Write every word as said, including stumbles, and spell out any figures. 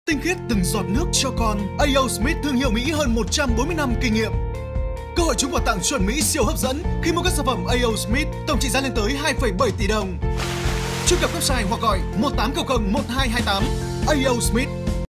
Tinh khiết từng giọt nước cho con. a o Smith, thương hiệu Mỹ hơn một trăm bốn mươi năm kinh nghiệm. Cơ hội trúng quà tặng chuẩn Mỹ siêu hấp dẫn khi mua các sản phẩm a o Smith, tổng trị giá lên tới hai phẩy bảy tỷ đồng. Truy cập website hoặc gọi một tám không không một hai hai tám. a o Smith,